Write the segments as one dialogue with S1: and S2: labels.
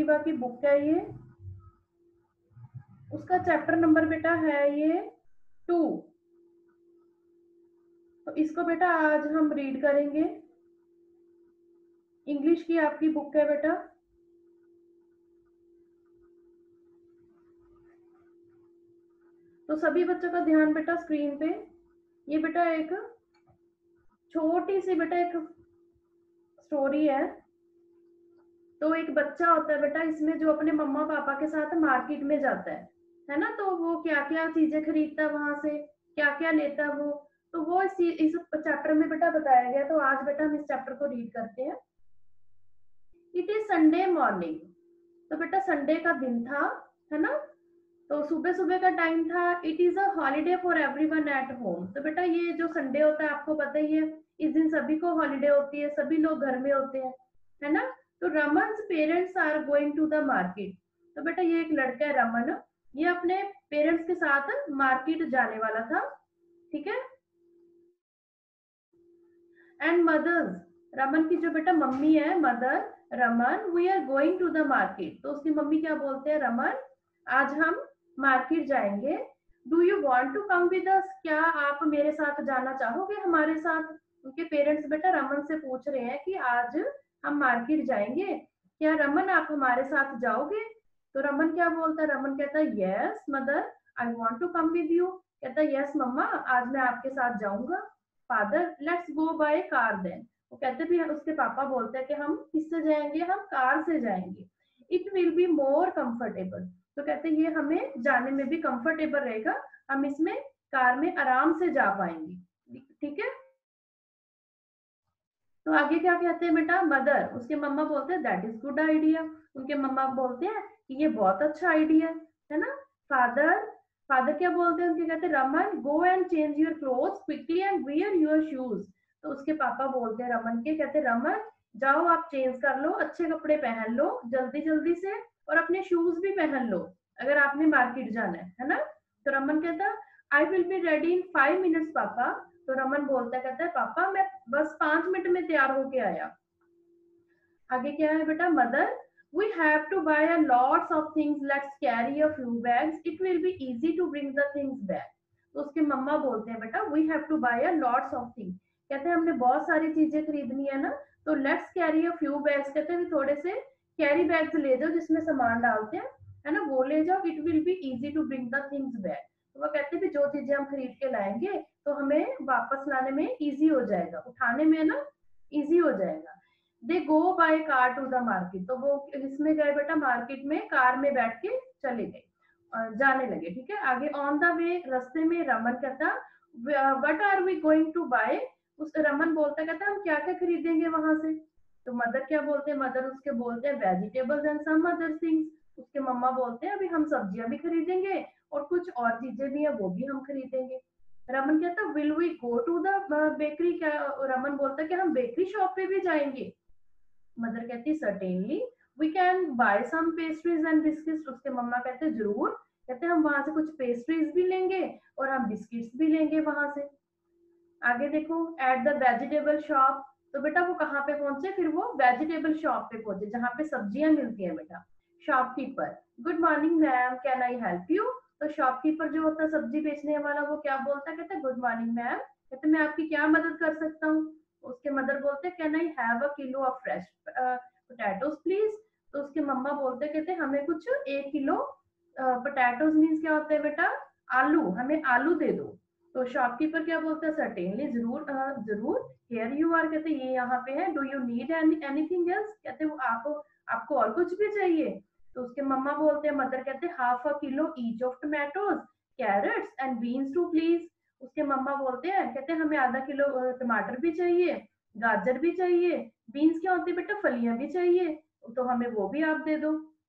S1: शिवा की बुक है ये, उसका चैप्टर नंबर बेटा है ये 2। तो इसको बेटा आज हम रीड करेंगे। इंग्लिश की आपकी बुक है बेटा। तो सभी बच्चों का ध्यान बेटा स्क्रीन पे। ये बेटा एक छोटी सी बेटा एक स्टोरी है। तो एक बच्चा होता है बेटा इसमें जो अपने मम्मा पापा के साथ मार्केट में जाता है ना। तो वो क्या क्या चीजें खरीदता है वहां से, क्या क्या लेता है वो, तो वो इस चैप्टर में बेटा बताया गया। तो आज बेटा हम इस चैप्टर को रीड करते हैं। It is Sunday morning. तो बेटा संडे का दिन था, है ना। तो सुबह सुबह का टाइम था। It is a holiday for everyone at home. तो बेटा ये जो संडे होता है आपको पता ही है, इस दिन सभी को हॉलीडे होती है, सभी लोग घर में होते हैं, है ना। तो Raman parents are going to the market. तो बेटा ये एक लड़का है रमन, ये अपने पेरेंट्स के साथ मार्केट जाने वाला था, ठीक है। एंड मदर्स, रमन की जो बेटा मम्मी है mother, Raman we are going to the market. तो उसकी मम्मी क्या बोलते हैं, रमन आज हम मार्केट जाएंगे। Do you want to come with us, क्या आप मेरे साथ जाना चाहोगे हमारे साथ। उनके पेरेंट्स बेटा रमन से पूछ रहे हैं कि आज हम मार्केट जाएंगे, क्या रमन आप हमारे साथ जाओगे। तो रमन क्या बोलता है, रमन कहता है yes mother I want to come with you. कहता है यस मम्मा आज मैं आपके साथ जाऊंगा। Father let's go by car then. वो कहते भी, उसके पापा बोलते हैं कि हम किससे जाएंगे, हम कार से जाएंगे। It will be more comfortable. तो कहते हैं ये हमें जाने में भी कंफर्टेबल रहेगा, हम इसमें कार में आराम से जा पाएंगे, ठीक है। तो आगे क्या कहते हैं बेटा, मदर उसके मम्मा बोलते हैं दैट इज गुड आइडिया। उनके मम्मा बोलते हैं कि ये बहुत अच्छा आइडिया है ना। फादर फादर क्या बोलते हैं उनके, कहते हैं Raman go and change your clothes quickly and wear your shoes. तो उसके पापा बोलते हैं रमन के, कहते हैं रमन जाओ आप चेंज कर लो, अच्छे कपड़े पहन लो जल्दी जल्दी से, और अपने शूज भी पहन लो अगर आपने मार्केट जाना है ना। तो रमन कहता I will be ready in 5 minutes पापा। तो रमन बोलता है, कहता है पापा मैं बस 5 मिनट में तैयार होके आया। आगे क्या है बेटा, mother we have to buy a lots of things let's carry a few bags it will be easy to bring the things back. तो उसके मम्मा बोलते हैं बेटा we have to buy a lots of things, कहते हैं हमने बहुत सारी चीजें खरीदनी है ना। तो let's carry a few bags, कहते हैं थोड़े से कैरी बैग्स ले जाओ जिसमें सामान डालते हैं, है ना, वो ले जाओ। It will be easy to bring the things back. तो वो कहते हैं जो चीजें हम खरीद के लाएंगे तो हमें वापस लाने में इजी हो जाएगा, उठाने में ना इजी हो जाएगा। They go by car to the market. तो वो इसमें गए बेटा मार्केट में, कार में बैठ के चले गए और जाने लगे, ठीक है। आगे ऑन द वे रास्ते में रमन कहता what are we going to buy. उस रमन बोलता कहता हम क्या क्या खरीदेंगे वहां से। तो मदर क्या बोलते हैं, मदर उसके बोलते हैं vegetables and some other things. उसके मम्मा बोलते हैं अभी हम सब्जियां भी खरीदेंगे और कुछ और चीजें भी है वो भी हम खरीदेंगे। रमन कहता will we go to the bakery, क्या रमन बोलता है कि हम बेकरी शॉप पे भी जाएंगे। मदर कहती certainly we can buy some pastries and biscuits. उसके मम्मा कहते जरूर, कहते हम वहां से कुछ पेस्ट्रीज भी लेंगे और हम बिस्किट्स भी लेंगे वहां से। आगे देखो एट द वेजिटेबल शॉप। तो बेटा वो कहाँ पे पहुंचे, फिर वो वेजिटेबल शॉप पे पहुंचे जहाँ पे सब्जियां मिलती है बेटा। Shopkeeper good morning ma'am can I help you. तो शॉपकीपर जो होता है सब्जी बेचने वाला, वो क्या बोलता है, कहता है गुड मॉर्निंग मैम, कहते मैं आपकी क्या मदद कर सकता हूँ। उसके मदर बोलते हैं can I have a kilo of fresh potatoes please. तो उसके मम्मा बोलते कहते हमें कुछ 1 किलो पोटैटोज मीन्स क्या होता है बेटा, आलू, हमें आलू दे दो। तो शॉपकीपर क्या बोलते हैं सर्टेनली जरूर जरूर, हियर यू आर, कहते ये यहाँ पे है। Do you need anything else, कहते वो आपको और कुछ भी चाहिए। तो उसके मम्मा बोलते हैं, मदर कहते half a kilo each of tomatoes carrots and beans too please. उसके मम्मा बोलते हैं, कहते हमें आधा किलो टमाटर भी चाहिए, गाजर भी चाहिए, बीन्स क्या होती है बेटा फलियां भी चाहिए, तो हमें वो भी आप दे दो।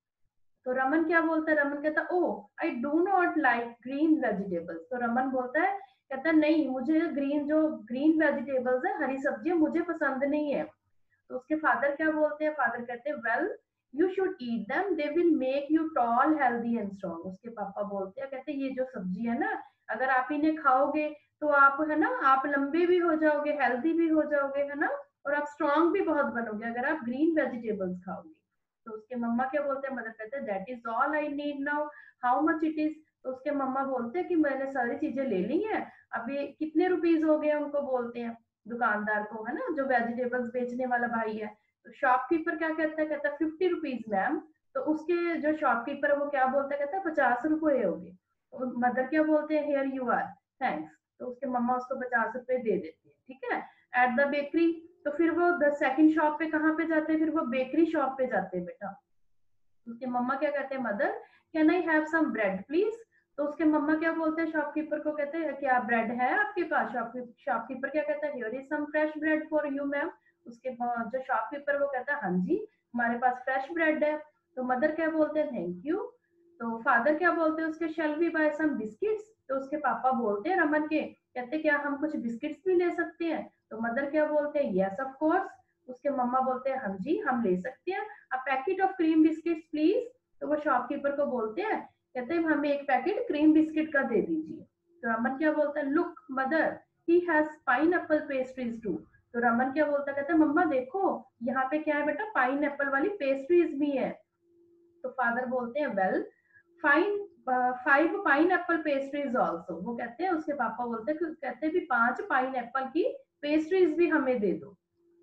S1: तो रमन क्या बोलता है, रमन कहता oh I do not like green vegetables. तो रमन बोलता है, कहता नहीं मुझे ग्रीन वेजिटेबल्स है, हरी सब्जियां मुझे पसंद नहीं है। तो उसके फादर क्या बोलते हैं, फादर कहते हैं well you should eat them they will make you tall healthy and strong. उसके पापा बोलते हैं, कहते ये जो सब्जी है ना, अगर आप इन्हें खाओगे तो आप है ना आप लंबे भी हो जाओगे, हेल्दी भी हो जाओगे, है ना, और आप स्ट्रॉन्ग भी बहुत बनोगे अगर आप ग्रीन वेजिटेबल्स खाओगे। तो उसके मम्मा क्या बोलते हैं, मदर कहते हैं that is all I need now, how much it is. तो उसके मम्मा बोलते हैं कि मैंने सारी चीजें ले ली हैं, अभी कितने रुपीज हो गए, उनको बोलते हैं दुकानदार को, है ना, जो वेजिटेबल्स बेचने वाला भाई है। तो शॉपकीपर क्या कहता है 50 रुपीज मैम। तो उसके जो शॉपकीपर है वो क्या बोलता है, कहता है 50 रुपए हो गए। तो मदर क्या बोलते हैं, हेयर यू आर, थैंक्स। तो उसके मम्मा उसको 50 रुपए दे देती है, ठीक है। एट द बेकरी, तो फिर वो द सेकंड शॉप पे कहाँ पे जाते हैं, फिर वो बेकरी शॉप पे जाते हैं बेटा। उसके मम्मा क्या कहते हैं, mother can I have some bread please. तो उसके मम्मा क्या बोलते हैं शॉपकीपर को, कहते हैं क्या ब्रेड है आपके पास। शॉपकीपर क्या कहता है, here is some fresh bread for you ma'am. उसके जो शॉपकीपर वो कहता है हाँ जी हमारे पास फ्रेश ब्रेड है। तो मदर क्या बोलते हैं, थैंक यू। तो फादर क्या बोलते हैं उसके, shall we buy some biscuits. तो उसके पापा बोलते हैं रमन के, कहते क्या हम कुछ बिस्किट्स भी ले सकते हैं। तो मदर क्या बोलते हैं, यस ऑफ कोर्स। उसके मम्मा बोलते हैं हाँ जी हम ले सकते हैं, a packet of cream biscuits please. तो वो शॉपकीपर को बोलते हैं, कहते हैं हमें एक पैकेट क्रीम बिस्किट का दे दीजिए। तो रमन क्या बोलता है, look mother he has pineapple pastries too. तो रमन क्या बोलता है, कहता है मम्मा देखो यहाँ पे क्या है बेटा, पाइनएप्पल वाली पेस्ट्रीज भी है। तो फादर बोलते हैं well fine, 5 pineapple pastries also. वो कहते हैं उसके पापा बोलते हैं, कहते हैं भी 5 पाइनएप्पल की पेस्ट्रीज भी हमें दे दो।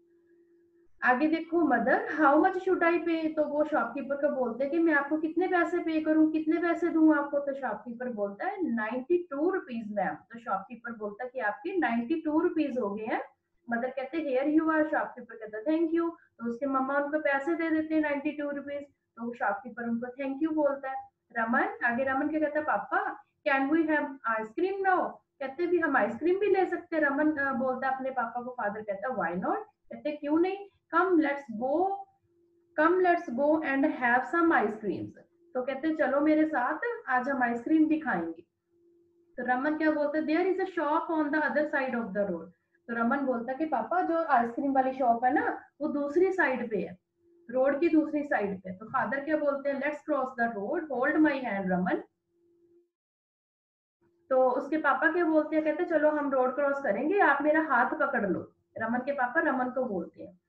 S1: आगे देखो, mother how much should I pay. तो वो शॉपकीपर को बोलते हैं कि मैं आपको कितने पैसे पे करूं, कितने पैसे दूं आपको। तो शॉपकीपर बोलता है 92 रुपीज मैम। तो शॉपकीपर बोलता है कि आपके 92 रुपीज हो गए हैं। मदर कहते हैं हेयर यू आर। शॉपकीपर कहता है थैंक यू। तो उसके मम्मा उनको पैसे दे देते हैं 92 रुपीज। तो शॉपकीपर उनको थैंक यू बोलता है। रमन, आगे रमन क्या कहता है, पापा can we have ice cream now. कहते भी हम आइसक्रीम भी ले सकते हैं। रमन बोलता है अपने पापा को। फादर कहता है व्हाई नॉट, कहते क्यों नहीं, come let's go, come let's go and have some ice creams. तो कहते हैं चलो मेरे साथ आज हम आइसक्रीम भी खाएंगे। तो रमन क्या बोलते हैं, there is a shop on the other side of the road. तो रमन बोलता है कि पापा जो आइसक्रीम वाली शॉप है ना वो दूसरी साइड पे है, रोड की दूसरी साइड पे। तो फादर क्या बोलते हैं, let's cross the road, hold my hand Raman. तो उसके पापा क्या बोलते हैं, कहते चलो हम रोड क्रॉस करेंगे, आप मेरा हाथ पकड़ लो। रमन के पापा रमन को बोलते हैं।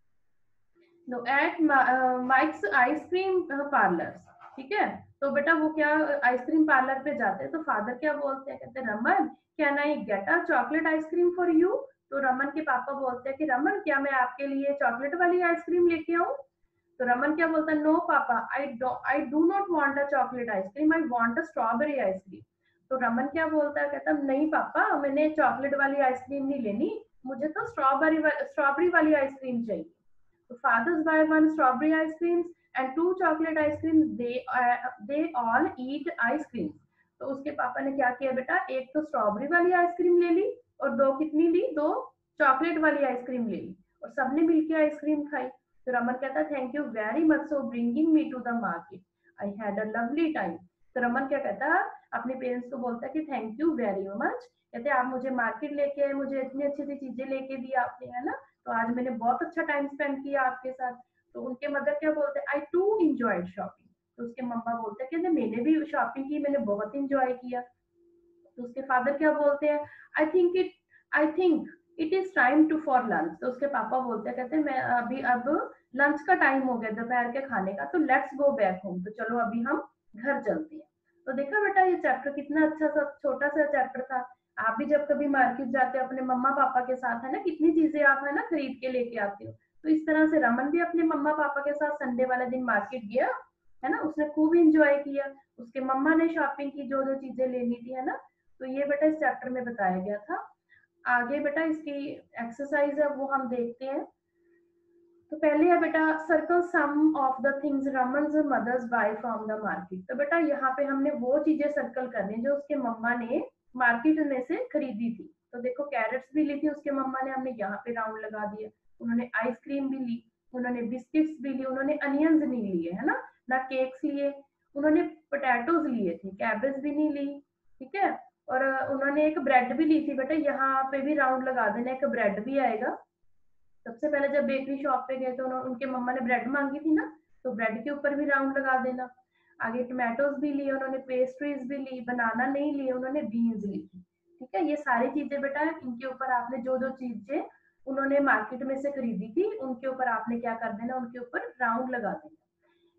S1: No at Mike's ice cream parlour, ठीक है। तो बेटा वो क्या आइसक्रीम पार्लर पे जाते हैं। तो फादर क्या बोलते हैं, कहते हैं Raman can I get a chocolate ice cream for you. तो रमन के पापा बोलते हैं कि रमन क्या मैं आपके लिए चॉकलेट वाली आइसक्रीम लेके आऊं। तो रमन क्या बोलता है, नो पापा I do not want a chocolate ice cream, I want a strawberry ice cream. तो रमन क्या बोलता है, कहता नहीं पापा मैंने चॉकलेट वाली आइसक्रीम नहीं लेनी, मुझे तो स्ट्रॉबेरी वाली आइसक्रीम चाहिए। So fathers buy one strawberry ice creams and two chocolate ice creams. They all eat ice creams. तो उसके पापा ने क्या किया बेटा, एक तो स्ट्रॉबेरी वाली आइसक्रीम ले ली और दो कितनी ली, दो चॉकलेट वाली आइसक्रीम ले ली और सबने मिलकर आइसक्रीम खाई। तो रमन कहता thank you very much for bringing me to the market, I had a lovely time. तो रमन क्या कहता है, अपने पेरेंट्स को बोलता है कि थैंक यू वेरी मच, कहते आप मुझे मार्केट लेके आए, मुझे इतनी अच्छी अच्छी चीजें लेके दी आपने, है ना, तो आज मैंने बहुत अच्छा टाइम स्पेंड किया आपके साथ। तो उनके मदर क्या बोलते हैं, आई टू इंजॉयड शॉपिंग। तो उसके मम्मा बोलते हैं कि मैंने भी शॉपिंग की, मैंने बहुत इंजॉय किया। तो उसके फादर क्या बोलते हैं, I think it is time to for lunch. तो उसके पापा बोलते हैं, कहते हैं मैं अभी अब लंच का टाइम हो गया दोपहर के खाने का, तो लेट्स गो बैक होम। तो चलो अभी हम घर चलते हैं। तो देखा बेटा ये चैप्टर कितना अच्छा सा छोटा सा चैप्टर था। आप भी जब कभी मार्केट जाते हो अपने मम्मा पापा के साथ, है ना, कितनी चीजें आप है ना खरीद के लेके आते हो। तो इस तरह से रमन भी अपने मम्मा पापा के साथ संडे वाले दिन मार्केट गया, है ना, उसने खूब इंजॉय किया। उसके मम्मा ने शॉपिंग की जो जो चीजें लेनी थी, है ना। तो ये बेटा इस चैप्टर में बताया गया था। आगे बेटा इसकी एक्सरसाइज है वो हम देखते हैं। तो पहले है बेटा circle some of the things Raman's mothers buy from the market. तो बेटा यहाँ पे हमने वो चीजें सर्कल करनी जो उसके मम्मा ने मार्केट में से खरीदी थी। तो देखो कैरेट्स भी ली थी उसके मम्मा ने, हमने यहाँ पे राउंड लगा दिया। उन्होंने आइसक्रीम भी ली, उन्होंने बिस्किट्स भी ली, उन्होंने अनियंस नहीं लिए, है ना केक्स लिए, उन्होंने पोटैटोज लिए थे, कैबेज भी नहीं ली, ठीक है। और उन्होंने एक ब्रेड भी ली थी बेटा, यहाँ पे भी राउंड लगा देना, एक ब्रेड भी आएगा। सबसे पहले जब बेकरी शॉप पे गए तो उनके मम्मा ने ब्रेड मांगी थी ना, तो ब्रेड के ऊपर भी राउंड लगा देना। आगे टोमेटोज भी लिए उन्होंने, पेस्ट्रीज भी ली, बनाना नहीं लिए उन्होंने, बीन्स ली थी, ठीक है। ये सारी चीजें बेटा इनके ऊपर आपने जो जो चीजें उन्होंने मार्केट में से खरीदी थी उनके ऊपर आपने क्या कर देना, उनके ऊपर राउंड लगा देना।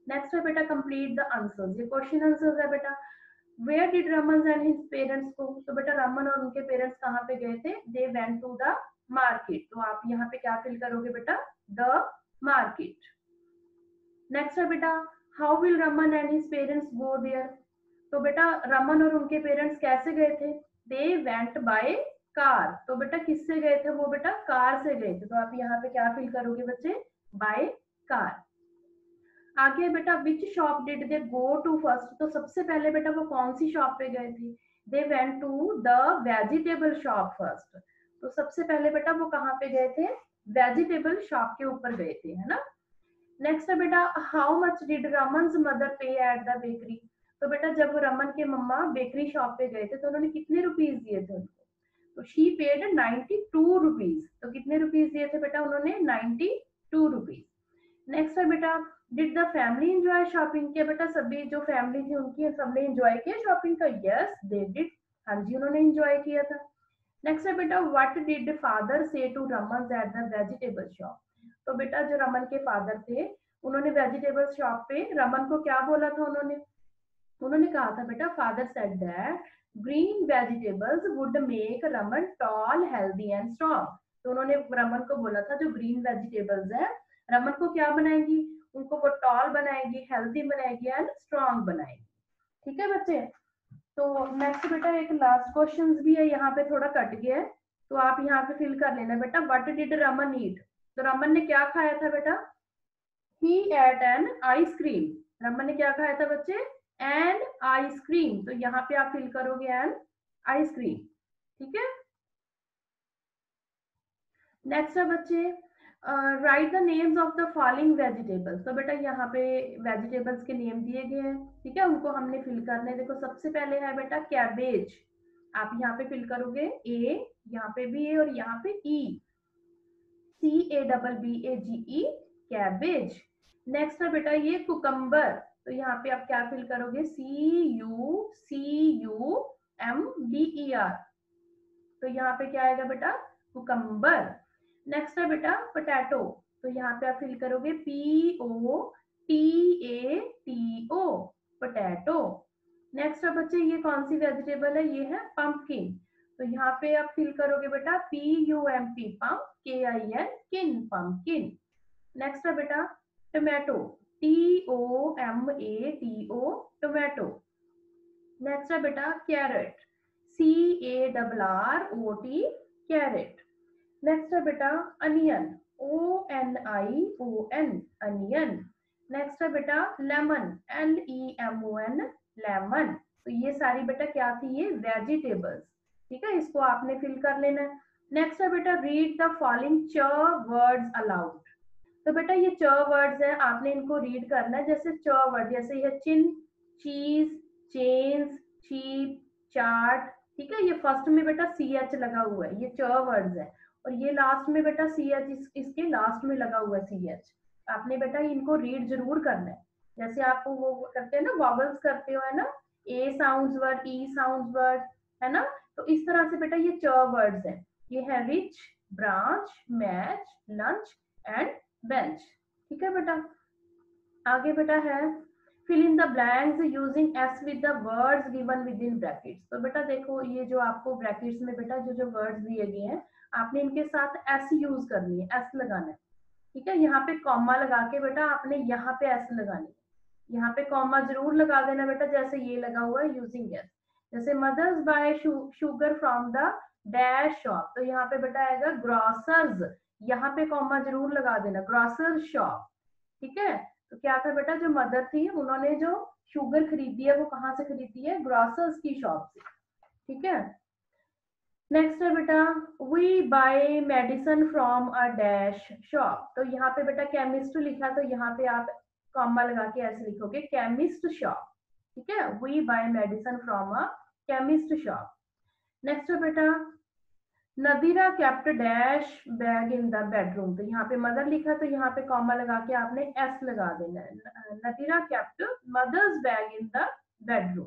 S1: नेक्स्ट है बेटा कंप्लीट द आंसर्स, ये क्वेश्चन आंसर्स है बेटा। Where did Raman and his parents go, तो बेटा रमन और उनके पेरेंट्स कहाँ पे गए थे, they went to the market, तो आप यहाँ पे क्या फिल करोगे बेटा, द मार्केट। नेक्स्ट है बेटा how will Raman and his parents go there, तो बेटा रमन और उनके पेरेंट्स कैसे गए थे, दे वेंट बाय कार, तो बेटा किससे गए थे वो, बेटा कार से गए थे, तो आप यहाँ पे क्या फिल करोगे बच्चे, बाय कार। आगे बेटा which shop did they go to first, तो सबसे पहले बेटा वो कौन सी शॉप पे गए थे, they went to the vegetable shop first, तो सबसे पहले बेटा वो कहाँ पे गए थे, वेजिटेबल शॉप के ऊपर गए थे, है ना। नेक्स्ट है बेटा how much did Raman's mother pay at the bakery, तो बेटा जब रमन के मम्मा बेकरी शॉप पे गए थे तो उन्होंने कितने रुपीज दिए थे उनको, तो शी पेड 92 रुपीज, तो कितने रुपीज दिए थे बेटा उन्होंने, 92 रुपीज। नेक्स्ट है बेटा did the family enjoy shopping, क्या बेटा सभी जो फैमिली थी उनकी सबने एंजॉय किया शॉपिंग का, यस दे डिड, हाँ जी उन्होंने एंजॉय किया था। नेक्स्ट है बेटा what did father say to Raman at the vegetable shop, तो बेटा जो रमन के फादर थे उन्होंने वेजिटेबल शॉप पे रमन को क्या बोला था, उन्होंने कहा था बेटा father said that green vegetables would make Raman tall healthy and strong, तो उन्होंने रमन को बोला था जो ग्रीन वेजिटेबल्स है रमन को क्या बनाएगी, उनको वो टॉल बनाएगी, हेल्दी बनाएगी एंड स्ट्रॉन्ग बनाएगी। ठीक है बच्चे, तो नेक्स्ट बेटा एक लास्ट क्वेश्चन भी है, यहाँ पे थोड़ा कट गया है तो आप यहाँ पे फिल कर लेना बेटा, व्हाट डिड रमन ईट, तो रमन ने क्या खाया था बेटा, he ate an ice cream, Raman ने क्या खाया था बच्चे, एन आइसक्रीम, तो यहाँ पे आप फिल करोगे एन आइसक्रीम। ठीक है, नेक्स्ट है बच्चे write the names of the following vegetables, तो बेटा यहाँ पे वेजिटेबल्स के नेम दिए गए हैं, ठीक है उनको हमने फिल करना है। देखो सबसे पहले है बेटा कैबेज, आप यहाँ पे फिल करोगे ए, यहाँ पे भी ए और यहाँ पे ई, CABBAGE कैबेज। नेक्स्ट है बेटा ये कुकम्बर, तो यहाँ पे आप क्या फिल करोगे, CUCUMBER, तो यहाँ पे क्या आएगा बेटा कुकम्बर। नेक्स्ट है बेटा पोटैटो, तो यहाँ पे आप फिल करोगे POTATO पोटैटो। नेक्स्ट है बच्चे ये कौन सी वेजिटेबल है, ये है पंपकिन, तो यहाँ पे आप फिल करोगे बेटा PUMP pump KIN kin pumpkin. Next है बेटा टोमेटो TOMATO टोमेटो। नेक्स्ट है बेटा कैरेट CARROT कैरेट। नेक्स्ट है बेटा अनियन ONION अनियन। नेक्स्ट है बेटा लेमन LEMON लेमन, तो ये सारी बेटा क्या थी, ये वेजिटेबल्स, ठीक है इसको आपने फिल कर लेना है। नेक्स्ट है बेटा read the following ch words aloud, तो बेटा ये च वर्ड्स है आपने इनको रीड करना है, जैसे च वर्ड जैसे ये चिन, चीज, चेन्स, चीप, चार्ट, ठीक है ये फर्स्ट में बेटा CH लगा हुआ है, ये च वर्ड्स है, और ये लास्ट में बेटा CH इसके लास्ट में लगा हुआ है CH, आपने बेटा इनको रीड जरूर करना है, जैसे आप वो करते हैं ना वॉवल्स करते हो है ना, A sounds word, E sounds word, है ना, तो इस तरह से बेटा ये च वर्ड्स है, ये है rich, branch, match, lunch and bench. ठीक है बेटा, आगे बेटा है fill in the blanks using S with the words given within brackets, तो बेटा देखो ये जो आपको ब्रैकेट्स में बेटा जो जो वर्ड्स दिए गए हैं आपने इनके साथ एस यूज करनी है, एस लगाना है, ठीक है यहाँ पे कॉमा लगा के बेटा आपने यहाँ पे एस लगानी है, यहाँ पे कॉमा जरूर लगा देना बेटा, जैसे ये लगा हुआ है यूजिंग एस, जैसे mothers buy sugar from the dash shop, तो यहाँ पे बेटा आएगा ग्रोसर्स, यहाँ पे कॉमा जरूर लगा देना ग्रोसर्स शॉप। ठीक है, तो क्या था बेटा जो मदर थी उन्होंने जो शुगर खरीदी है वो कहाँ से खरीदी है, ग्रोसर्स की शॉप से। ठीक है, नेक्स्ट है बेटा we buy medicine from a dash shop, तो यहाँ पे बेटा केमिस्ट लिखा तो यहाँ पे आप कॉमा लगा के ऐसे लिखोगे केमिस्ट शॉप। ठीक है, we buy medicine from a chemist shop. Next है बेटा Nadira kept dash bag in the bedroom, तो यहाँ पे मदर लिखा तो यहाँ पे कॉमा लगा के आपने एस लगा देना है, Nadira kept mothers bag in the bedroom.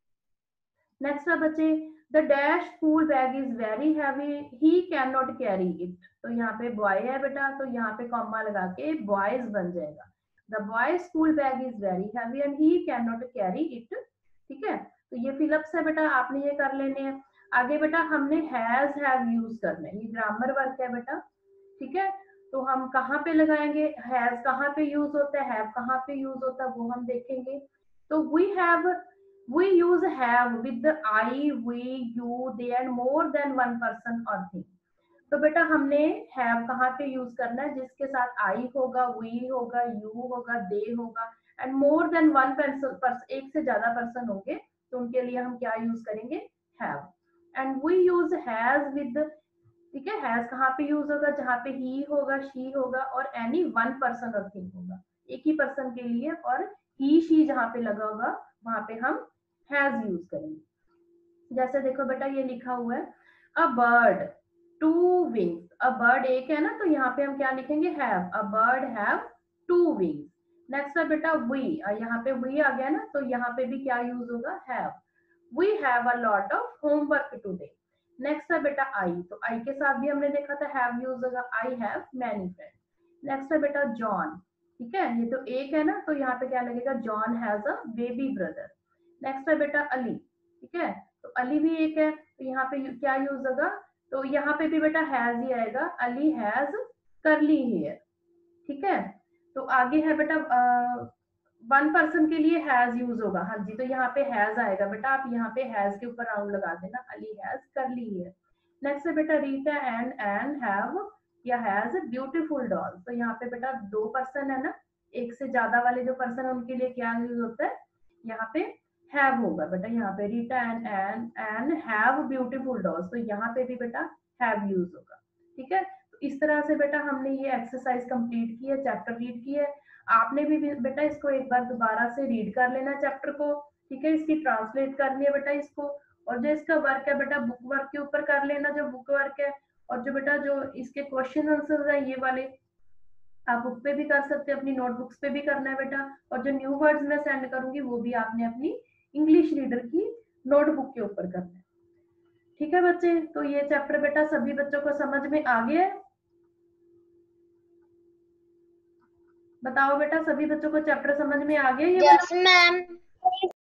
S1: Next है बच्चे the dash school bag is very heavy he can not carry it, तो यहाँ पे बॉय है बेटा तो यहाँ पे कॉमा लगा के बॉयज बन जाएगा, the boy school bag is very heavy and he can not carry it. ठीक है, तो ये फिलअप्स है बेटा, आपने ये कर लेने हैं। आगे बेटा हमने हैज हैव यूज करना है, ये ग्रामर वर्क है बेटा। ठीक है, तो हम कहाँ पे लगाएंगे, हैज कहाँ पे यूज होता है, हैव कहाँ पे यूज होता है, वो हम देखेंगे। तो we use have with the I, we, you, they and more than one person or thing। तो बेटा हमने हैव कहाँ पे यूज करना है, जिसके साथ आई होगा, वी होगा, यू होगा, दे होगा and more than one person, एक से ज्यादा पर्सन होंगे, तो उनके लिए हम क्या यूज करेंगे, have. And we use has with, ठीक है, हैज कहाँ पे यूज होगा, जहाँ पे ही होगा, शी होगा और एनी वन पर्सन और थिंग होगा, एक ही पर्सन के लिए, और ही शी जहाँ पे लगा होगा वहां पे हम हैज यूज करेंगे। जैसे देखो बेटा ये लिखा हुआ है, a bird two wings, a bird एक है ना, तो यहाँ पे हम क्या लिखेंगे, have, a bird have two wings. Next है बेटा वी, यहाँ पे वी आ गया ना, तो यहाँ पे भी क्या यूज होगा, have, we have a lot of homework today. Next है बेटा आई, तो आई के साथ भी हमने देखा था हैव यूज होगा, I have many friends. Next है बेटा जॉन, ठीक है, ये तो एक है ना, तो यहाँ पे क्या लगेगा, John has a baby brother. Next है बेटा अली, ठीक है, तो अली भी एक है, तो यहाँ पे क्या यूज होगा, तो यहाँ पे भी बेटा हैज ही आएगा, अली हैज करली हेयर। ठीक है, तो आगे है बेटा वन पर्सन के लिए हैज यूज होगा, हाँ जी, तो यहाँ पे हैज आएगा बेटा, आप यहाँ पे हैज के ऊपर राउंड लगा देना, Ali has curly hair. Next है बेटा रीटा एंड हैव या हैज ब्यूटीफुल डॉल, तो यहाँ पे बेटा दो पर्सन है ना, एक से ज्यादा वाले जो पर्सन है उनके लिए क्या यूज होता है, यहाँ पे हैव होगा बेटा, यहाँ पे Rita and have beautiful dolls, तो यहाँ पे भी बेटा हैव यूज होगा। ठीक है, तो इस तरह से बेटा हमने ये एक्सरसाइज कंप्लीट की है, चैप्टर रीड की है। आपने भी बेटा इसको एक बार दोबारा से रीड कर लेना चैप्टर को, ठीक है, इसकी ट्रांसलेट करनी है बेटा इसको, और जो इसका वर्क है बेटा बुक वर्क के ऊपर कर लेना, जो बुक वर्क है, और जो बेटा जो इसके क्वेश्चन आंसर है ये वाले आप बुक पे भी कर सकते हैं, अपनी नोटबुक्स पे भी करना है बेटा, और जो न्यू वर्ड्स मैं सेंड करूंगी वो भी आपने अपनी इंग्लिश रीडर की नोटबुक के ऊपर करना है। ठीक है बच्चे, तो ये चैप्टर बेटा सभी बच्चों को समझ में आ गया है? बताओ बेटा, सभी बच्चों को चैप्टर समझ में आ गया ये?
S2: Yes ma'am.